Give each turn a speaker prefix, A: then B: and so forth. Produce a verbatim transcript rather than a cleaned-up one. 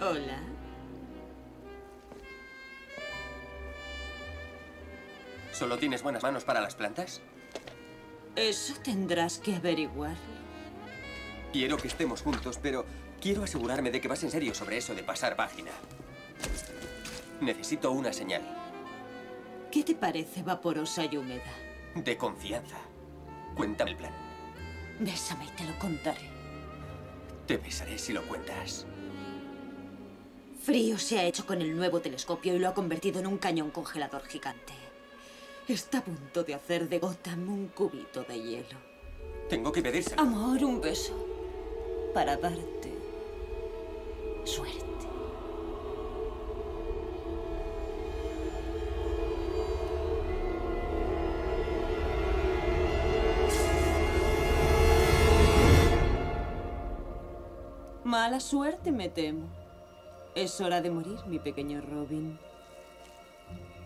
A: Hola.
B: ¿Solo tienes buenas manos para las plantas?
A: Eso tendrás que averiguar.
B: Quiero que estemos juntos, pero quiero asegurarme de que vas en serio sobre eso de pasar página. Necesito una señal.
A: ¿Qué te parece vaporosa y húmeda?
B: De confianza. Cuéntame el plan.
A: Bésame y te lo contaré.
B: Te besaré si lo cuentas.
A: Frío se ha hecho con el nuevo telescopio y lo ha convertido en un cañón congelador gigante. Está a punto de hacer de Gotham un cubito de hielo.
B: Tengo que pedírselo.
A: Amor, un beso. Para darte suerte. Mala suerte, me temo. Es hora de morir, mi pequeño Robin.